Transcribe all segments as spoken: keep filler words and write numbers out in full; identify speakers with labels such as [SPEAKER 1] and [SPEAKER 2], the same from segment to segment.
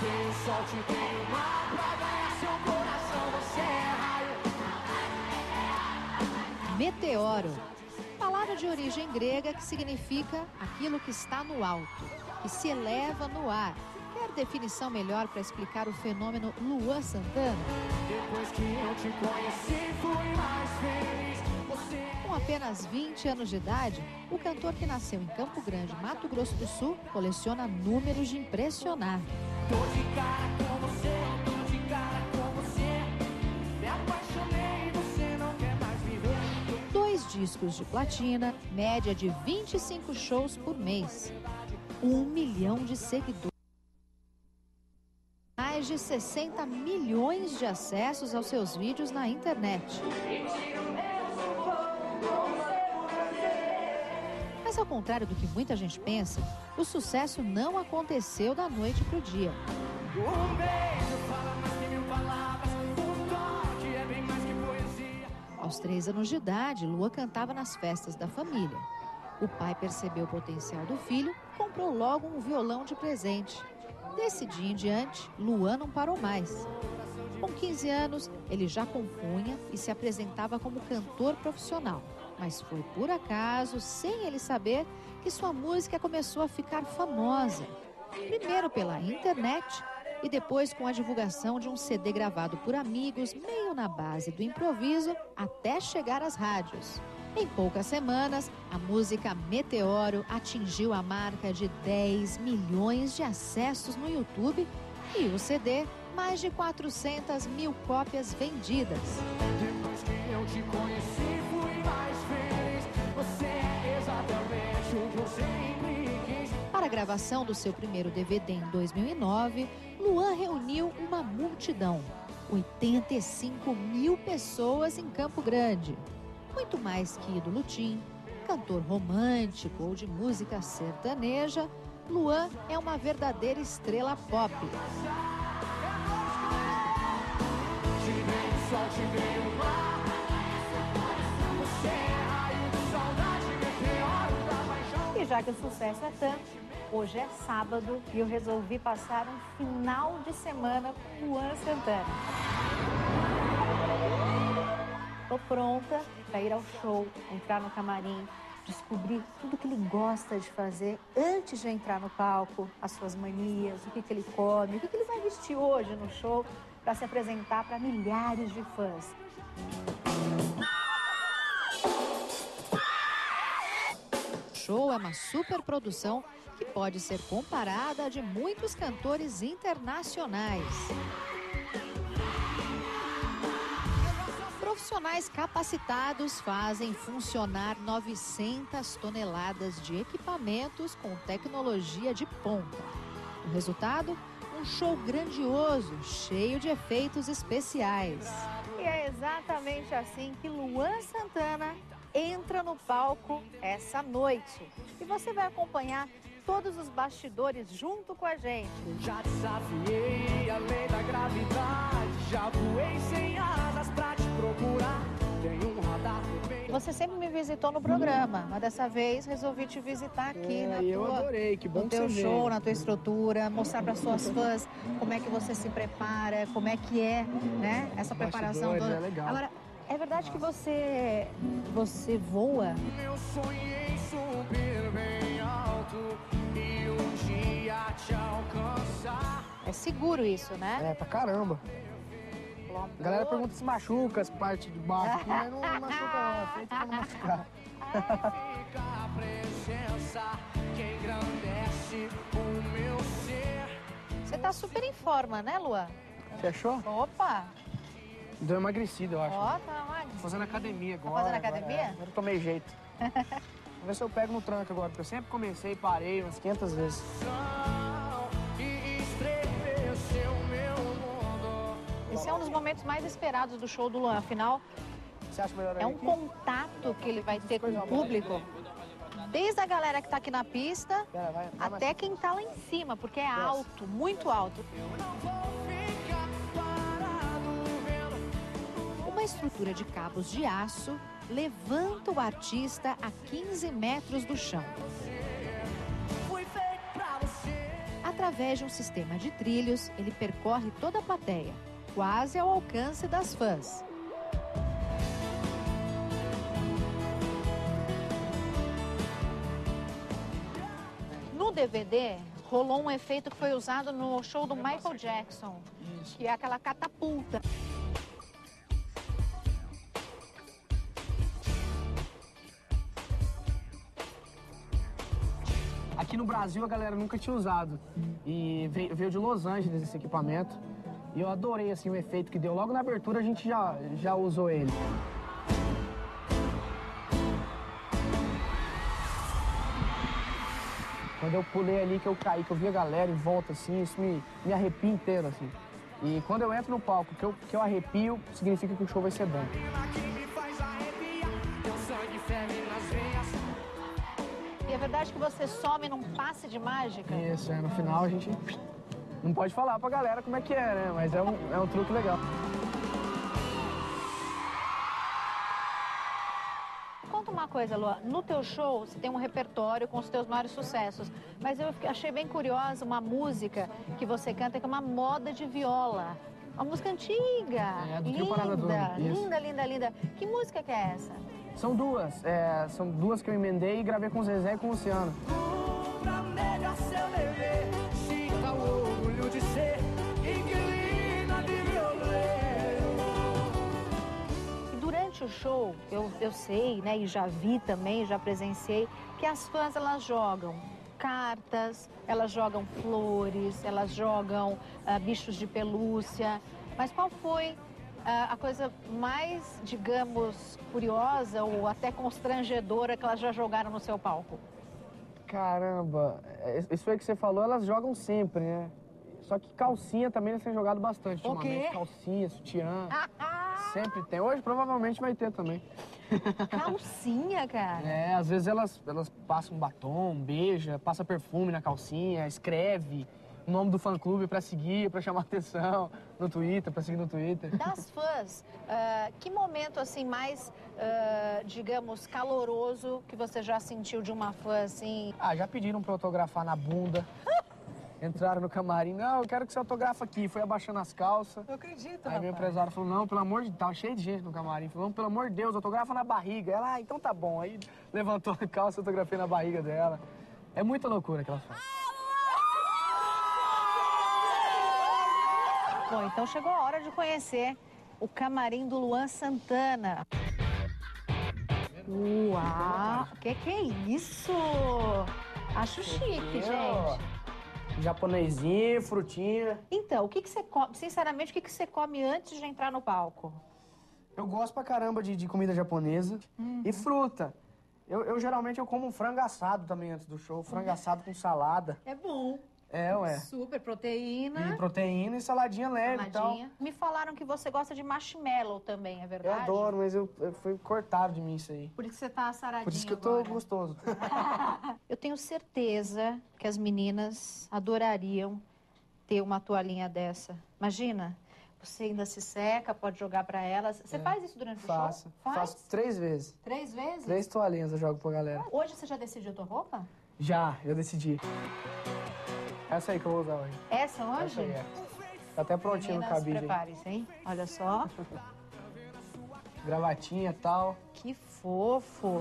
[SPEAKER 1] veio o sol, te veio o mar. Pra ganhar seu coração você é raio.
[SPEAKER 2] Meteoro. Palavra de origem grega que significa aquilo que está no alto, que se eleva no ar. Quer definição melhor para explicar o fenômeno Luan Santana?
[SPEAKER 1] Depois que eu te conheci, fui mais feliz. Você...
[SPEAKER 2] Com apenas vinte anos de idade, o cantor que nasceu em Campo Grande, Mato Grosso do Sul, coleciona números de impressionar.
[SPEAKER 1] Tô de cara com você, tô de cara com você. Me apaixonei, você não quer mais viver.
[SPEAKER 2] Dois discos de platina, média de vinte e cinco shows por mês. Um milhão de seguidores. Mais de sessenta milhões de acessos aos seus vídeos na internet. Mas ao contrário do que muita gente pensa, o sucesso não aconteceu da noite para o dia.
[SPEAKER 1] Um beijo fala mais que mil palavras. Um toque é bem mais que poesia.
[SPEAKER 2] Aos três anos de idade, Lua cantava nas festas da família. O pai percebeu o potencial do filho e comprou logo um violão de presente. Desse dia em diante, Luan não parou mais. Com quinze anos, ele já compunha e se apresentava como cantor profissional. Mas foi por acaso, sem ele saber, que sua música começou a ficar famosa. Primeiro pela internet e depois com a divulgação de um C D gravado por amigos, meio na base do improviso, até chegar às rádios. Em poucas semanas, a música Meteoro atingiu a marca de dez milhões de acessos no YouTube e o C D, mais de quatrocentas mil cópias vendidas.
[SPEAKER 1] Depois que eu te conheci, fui mais feliz. Você é exatamente o que eu sempre quis.
[SPEAKER 2] Para a gravação do seu primeiro D V D em dois mil e nove, Luan reuniu uma multidão, oitenta e cinco mil pessoas em Campo Grande. Muito mais que ídolo teen, cantor romântico ou de música sertaneja, Luan é uma verdadeira estrela pop.
[SPEAKER 1] Te veio o sol, te veio o mar. Você é raio de saudade, meteoro da paixão.
[SPEAKER 3] E já que o sucesso é tanto, hoje é sábado e eu resolvi passar um final de semana com Luan Santana. Tô pronta para ir ao show, entrar no camarim, descobrir tudo que ele gosta de fazer antes de entrar no palco, as suas manias, o que, que ele come, o que, que ele vai vestir hoje no show para se apresentar para milhares de fãs.
[SPEAKER 2] O show é uma superprodução que pode ser comparada a de muitos cantores internacionais. Profissionais capacitados fazem funcionar novecentas toneladas de equipamentos com tecnologia de ponta. O resultado? Um show grandioso, cheio de efeitos especiais.
[SPEAKER 3] E é exatamente assim que Luan Santana entra no palco essa noite. E você vai acompanhar todos os bastidores junto com a gente.
[SPEAKER 1] Já desafiei a lei da gravidade. Já voei sem asas pra te procurar. Tenho um radar perfeito.
[SPEAKER 3] Você sempre me visitou no programa, mas dessa vez resolvi te visitar aqui
[SPEAKER 4] É,
[SPEAKER 3] na
[SPEAKER 4] eu
[SPEAKER 3] tua,
[SPEAKER 4] adorei, que bom
[SPEAKER 3] no
[SPEAKER 4] que
[SPEAKER 3] teu
[SPEAKER 4] você
[SPEAKER 3] show,
[SPEAKER 4] veio.
[SPEAKER 3] na tua estrutura, mostrar para suas fãs como é que você se prepara, como é que é, né, essa preparação
[SPEAKER 4] Bastidores,
[SPEAKER 3] toda.
[SPEAKER 4] é legal.
[SPEAKER 3] Agora, é verdade que você você voa?
[SPEAKER 1] Eu sonhei subir bem alto e um dia te alcançar.
[SPEAKER 3] É seguro isso, né?
[SPEAKER 4] É, pra caramba. A galera pergunta se machuca as partes de baixo aqui, mas não machuca não, é feito pra não machucar.
[SPEAKER 1] Fica a presença que engrandece o meu ser.
[SPEAKER 3] Você tá super em forma, né, Luan?
[SPEAKER 4] Fechou?
[SPEAKER 3] Opa!
[SPEAKER 4] Deu uma emagrecida, eu acho.
[SPEAKER 3] Ó, tá magro.
[SPEAKER 4] Tô fazendo academia agora.
[SPEAKER 3] Tá fazendo
[SPEAKER 4] agora,
[SPEAKER 3] academia?
[SPEAKER 4] é, agora eu tomei jeito. Vamos ver se eu pego no tranco agora, porque eu sempre comecei e parei umas quinhentas vezes.
[SPEAKER 1] E estremeceu meu mundo.
[SPEAKER 3] Esse é um dos momentos mais esperados do show do Luan, afinal,
[SPEAKER 4] Você acha melhor aí?
[SPEAKER 3] é um contato que ele vai ter com o público. Desde a galera que tá aqui na pista,
[SPEAKER 4] Pera, vai, vai
[SPEAKER 3] até quem tá lá em cima, porque é alto, muito alto.
[SPEAKER 1] Eu não vou ficar parado vendo.
[SPEAKER 2] Uma estrutura de cabos de aço levanta o artista a quinze metros do chão.
[SPEAKER 1] Fui feito pra você.
[SPEAKER 2] Através de um sistema de trilhos, ele percorre toda a plateia, quase ao alcance das fãs.
[SPEAKER 3] No D V D, rolou um efeito que foi usado no show do Michael Jackson, que é aquela catapulta.
[SPEAKER 4] Aqui no Brasil a galera nunca tinha usado. E veio, veio de Los Angeles esse equipamento. E eu adorei assim, o efeito que deu. Logo na abertura a gente já, já usou ele. Quando eu pulei ali, que eu caí, que eu vi a galera em volta, assim, isso me, me arrepia inteiro, assim. E quando eu entro no palco, que eu, que eu arrepio, significa que o show vai ser bom.
[SPEAKER 3] E é verdade que você some num passe de mágica?
[SPEAKER 4] Isso, é, no final a gente não pode falar pra galera como é que é, né? Mas é um, é um truque legal.
[SPEAKER 3] Conta uma coisa, Lua, no teu show você tem um repertório com os teus maiores sucessos, mas eu achei bem curiosa uma música que você canta que é uma moda de viola. Uma música antiga,
[SPEAKER 4] É, do Trio Parada
[SPEAKER 3] linda,
[SPEAKER 4] Dura, isso.
[SPEAKER 3] linda, linda, linda. Que música que é essa?
[SPEAKER 4] São duas, é, são duas que eu emendei e gravei com o Zezé e com o Luciano.
[SPEAKER 1] Pra melhor seu bebê, sinta o orgulho de ser inquilina de violeiro.
[SPEAKER 3] E durante o show, eu, eu sei, né, e já vi também, já presenciei, que as fãs, elas jogam cartas, elas jogam flores, elas jogam ah, bichos de pelúcia. Mas qual foi ah, a coisa mais, digamos, curiosa ou até constrangedora que elas já jogaram no seu palco?
[SPEAKER 4] Caramba, é, isso aí que você falou, elas jogam sempre, né? Só que calcinha também elas têm jogado bastante
[SPEAKER 3] O
[SPEAKER 4] ultimamente.
[SPEAKER 3] quê?
[SPEAKER 4] Calcinha, sutiã, sempre tem. Hoje provavelmente vai ter também.
[SPEAKER 3] Calcinha, cara?
[SPEAKER 4] É, às vezes elas, elas passam um batom, beija, passa perfume na calcinha, escreve o nome do fã-clube pra seguir, pra chamar atenção no Twitter, pra seguir no Twitter.
[SPEAKER 3] Das fãs, ah, que momento assim mais, ah, digamos, caloroso que você já sentiu de uma fã assim?
[SPEAKER 4] Ah, já pediram pra autografar na bunda. Entraram no camarim, não, eu quero que você autografe aqui. Foi abaixando as calças.
[SPEAKER 3] Eu acredito,
[SPEAKER 4] Aí meu empresário falou, não, pelo amor de Deus, tava cheio de gente no camarim. Falou, não, pelo amor de Deus, autografa na barriga. Ela, ah, então tá bom. Aí levantou a calça, autografei na barriga dela. É muita loucura que ela faz.
[SPEAKER 3] Bom, então chegou a hora de conhecer o camarim do Luan Santana. Uau, o que que é isso? Acho chique, gente.
[SPEAKER 4] Japonesinho, frutinha.
[SPEAKER 3] Então, o que que você come, sinceramente, o que que você come antes de entrar no palco?
[SPEAKER 4] Eu gosto pra caramba de, de comida japonesa e fruta. Eu, eu geralmente eu como um frango assado também antes do show, frango assado com salada.
[SPEAKER 3] É bom.
[SPEAKER 4] É, ué.
[SPEAKER 3] Super proteína.
[SPEAKER 4] E proteína e saladinha leve e tal.
[SPEAKER 3] Saladinha. Me falaram que você gosta de marshmallow também, é
[SPEAKER 4] Eu
[SPEAKER 3] verdade?
[SPEAKER 4] adoro, mas eu, eu fui cortado de mim isso aí.
[SPEAKER 3] Por isso que você tá saradinho
[SPEAKER 4] Por isso que eu tô
[SPEAKER 3] agora.
[SPEAKER 4] gostoso.
[SPEAKER 3] Eu tenho certeza que as meninas adorariam ter uma toalhinha dessa. Imagina, você ainda se seca, pode jogar pra elas. Você
[SPEAKER 4] É.
[SPEAKER 3] faz isso durante o
[SPEAKER 4] Faço.
[SPEAKER 3] show? Faz?
[SPEAKER 4] Faço três vezes.
[SPEAKER 3] Três vezes?
[SPEAKER 4] Três toalhinhas eu jogo pra galera.
[SPEAKER 3] Hoje você já decidiu a tua roupa?
[SPEAKER 4] Já, eu decidi. Essa aí que eu vou usar hoje.
[SPEAKER 3] Essa hoje?
[SPEAKER 4] Essa aí é. Tá até prontinho no
[SPEAKER 3] Meninas,
[SPEAKER 4] cabide aí.
[SPEAKER 3] preparem-se, hein? Olha só.
[SPEAKER 4] Gravatinha e tal.
[SPEAKER 3] Que fofo.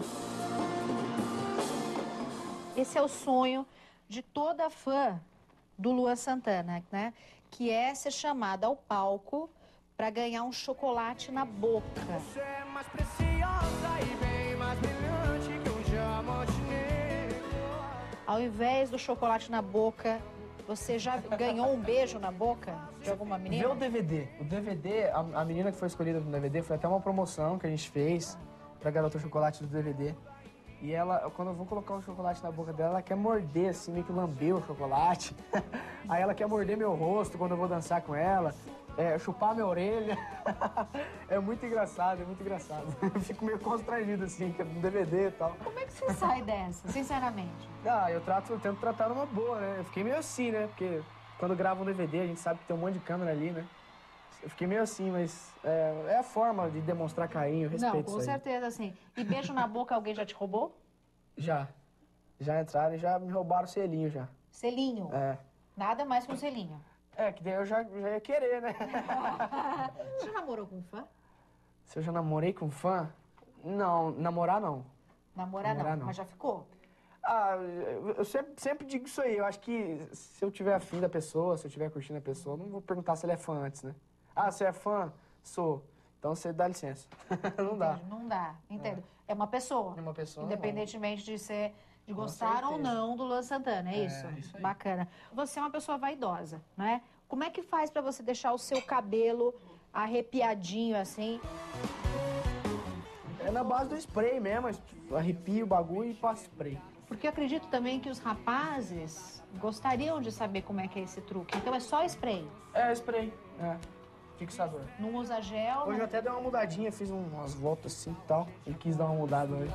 [SPEAKER 3] Esse é o sonho de toda fã do Luan Santana, né? Que é ser chamada ao palco para ganhar um chocolate na boca.
[SPEAKER 1] Você é mais preciosa e bem mais brilhante que um diamante negro.
[SPEAKER 3] Ao invés do chocolate na boca, você já ganhou um beijo na boca de alguma
[SPEAKER 4] Vê
[SPEAKER 3] menina?
[SPEAKER 4] o D V D. O D V D, a, a menina que foi escolhida no D V D, foi até uma promoção que a gente fez pra Garota Chocolate do D V D. E ela, quando eu vou colocar o chocolate na boca dela, ela quer morder, assim, meio que lamber o chocolate. Aí ela quer morder meu rosto quando eu vou dançar com ela. É, chupar minha orelha. É muito engraçado, é muito engraçado. Eu fico meio constrangido, assim, que é no D V D e tal.
[SPEAKER 3] Como é que você sai dessa, sinceramente?
[SPEAKER 4] Ah, eu, trato, eu tento tratar numa boa, né? Eu fiquei meio assim, né? Porque quando grava um D V D, a gente sabe que tem um monte de câmera ali, né? Eu fiquei meio assim, mas é, é a forma de demonstrar carinho, respeito.
[SPEAKER 3] Não, com
[SPEAKER 4] isso aí.
[SPEAKER 3] certeza, sim. E beijo na boca, alguém já te roubou?
[SPEAKER 4] Já. Já entraram e já me roubaram o selinho já.
[SPEAKER 3] Selinho.
[SPEAKER 4] É.
[SPEAKER 3] Nada mais que um selinho.
[SPEAKER 4] É, que daí eu já, já ia querer, né?
[SPEAKER 3] Você já namorou com um fã?
[SPEAKER 4] Se eu já namorei com fã? Não, namorar não.
[SPEAKER 3] Namorar,
[SPEAKER 4] Namorar
[SPEAKER 3] não,
[SPEAKER 4] não.
[SPEAKER 3] mas já ficou?
[SPEAKER 4] Ah, eu sempre, sempre digo isso aí. Eu acho que se eu tiver afim da pessoa, se eu tiver curtindo a pessoa, eu não vou perguntar se ele é fã antes, né? Ah, você é fã? Sou. Então você dá licença. Não dá.
[SPEAKER 3] Entendo, não dá, entendo. É, uma pessoa.
[SPEAKER 4] É uma pessoa
[SPEAKER 3] Independentemente de ser, de
[SPEAKER 4] Com
[SPEAKER 3] gostar ou
[SPEAKER 4] certeza.
[SPEAKER 3] não do Luan Santana, é,
[SPEAKER 4] É,
[SPEAKER 3] isso?
[SPEAKER 4] isso aí.
[SPEAKER 3] Bacana. Você é uma pessoa vaidosa, né? Como é que faz pra você deixar o seu cabelo arrepiadinho assim?
[SPEAKER 4] É na base do spray mesmo. Arrepio o bagulho e passo spray.
[SPEAKER 3] Porque eu acredito também que os rapazes gostariam de saber como é que é esse truque. Então é só spray.
[SPEAKER 4] É, spray. É. Fixador.
[SPEAKER 3] Não usa gel.
[SPEAKER 4] Hoje eu
[SPEAKER 3] não...
[SPEAKER 4] até dei uma mudadinha, fiz umas voltas assim e tal. Ele quis dar uma mudada hoje.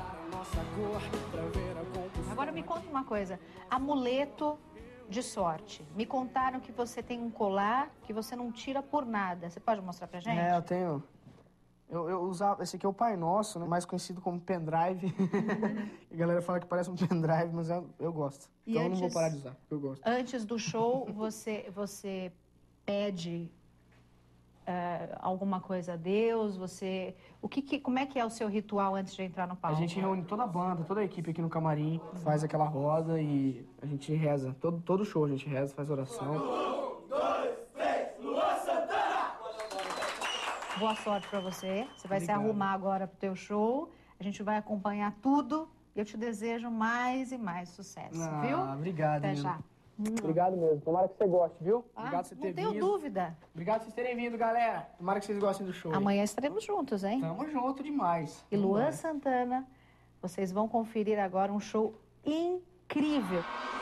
[SPEAKER 3] Agora me conta uma coisa. Amuleto de sorte. Me contaram que você tem um colar que você não tira por nada. Você pode mostrar pra gente?
[SPEAKER 4] É, eu tenho. Eu, eu usava. Esse aqui é o Pai Nosso, né? Mais conhecido como pendrive. A galera fala que parece um pendrive, mas eu, eu gosto.
[SPEAKER 3] E
[SPEAKER 4] Então eu não vou
[SPEAKER 3] antes-
[SPEAKER 4] parar de usar, eu gosto.
[SPEAKER 3] Antes do show, você, você pede eh, alguma coisa a Deus? Você, o que, que, como é que é o seu ritual antes de entrar no
[SPEAKER 4] A
[SPEAKER 3] palco?
[SPEAKER 4] gente reúne toda a banda, toda a equipe aqui no camarim, faz aquela roda e a gente reza. Todo, todo show a gente reza, faz oração.
[SPEAKER 3] Boa sorte pra você. Você vai se
[SPEAKER 4] Obrigado.
[SPEAKER 3] arrumar agora pro teu show. A gente vai acompanhar tudo. E eu te desejo mais e mais sucesso,
[SPEAKER 4] Ah,
[SPEAKER 3] viu?
[SPEAKER 4] obrigado,
[SPEAKER 3] Até
[SPEAKER 4] Nina.
[SPEAKER 3] já.
[SPEAKER 4] Obrigado mesmo. Tomara que você goste, viu?
[SPEAKER 3] Ah,
[SPEAKER 4] Obrigado por você ter
[SPEAKER 3] não tenho
[SPEAKER 4] vindo.
[SPEAKER 3] dúvida.
[SPEAKER 4] Obrigado por vocês terem vindo, galera. Tomara que vocês gostem do show. aí.
[SPEAKER 3] Amanhã estaremos juntos, hein?
[SPEAKER 4] Tamo junto demais.
[SPEAKER 3] E
[SPEAKER 4] Vamos
[SPEAKER 3] Luan
[SPEAKER 4] lá.
[SPEAKER 3] Santana, vocês vão conferir agora um show incrível.